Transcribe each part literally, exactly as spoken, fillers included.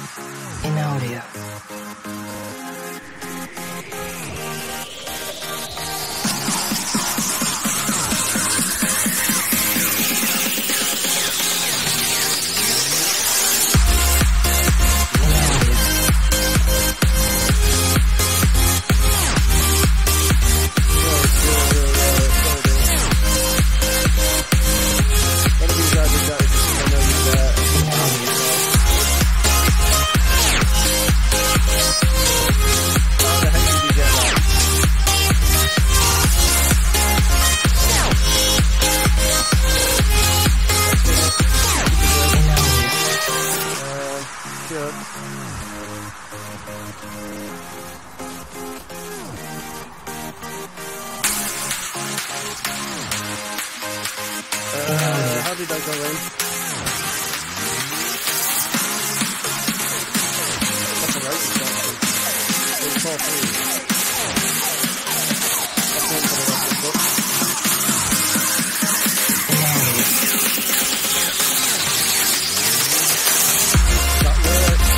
in audio. Uh, how did I go in? That's a right example. It's four three. That's one for the rest of the book. That works.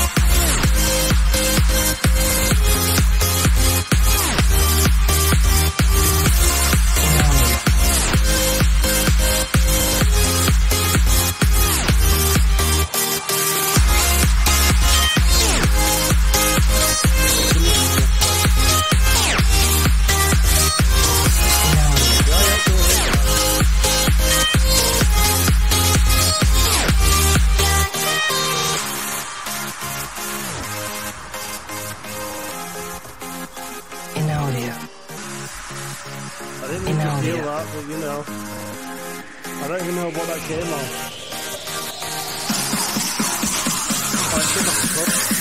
I didn't even feel that, but you know, I don't even know what that came on. I should have cut.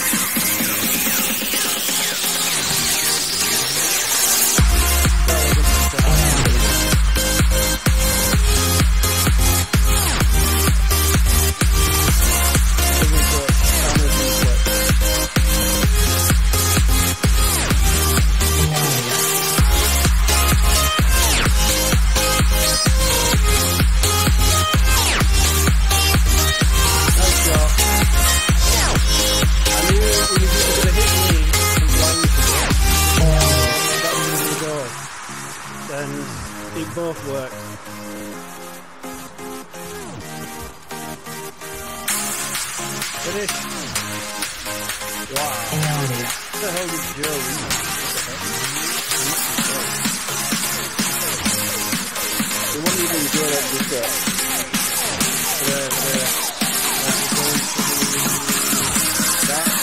And they both work. Finish. Wow. What the hell did Joe read? It wasn't even good at this set. There, there. That.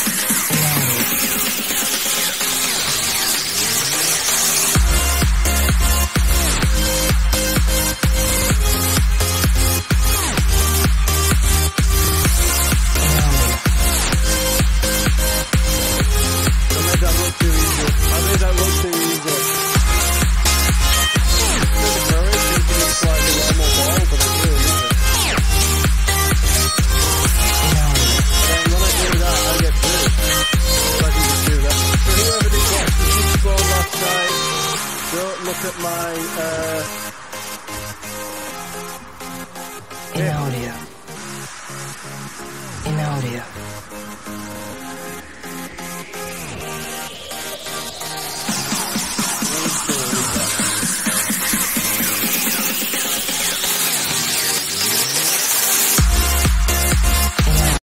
Look at my uh in audio. In audio.